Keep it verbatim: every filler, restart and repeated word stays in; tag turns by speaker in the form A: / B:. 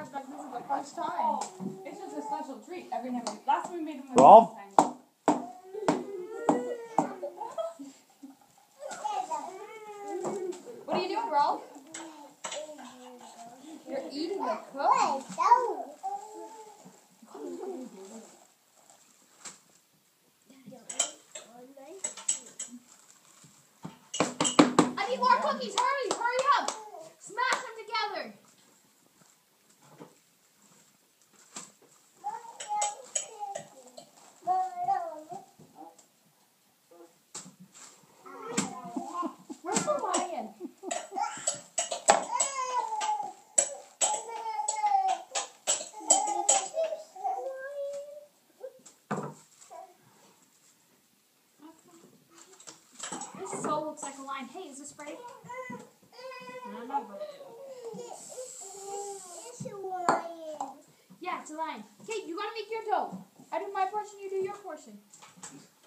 A: have like this is the first time. It's just a special treat every time. We, last time we made them with
B: Rob?
A: time. What are you doing, Rob? You're eating the cookie. I need more cookies. Hurry, hurry up. Smash them together. Where's the lion? This so looks like a lion. Hey, is this right? Yeah, it's a lion. Okay, you gotta make your dough. I do my portion, you do your portion.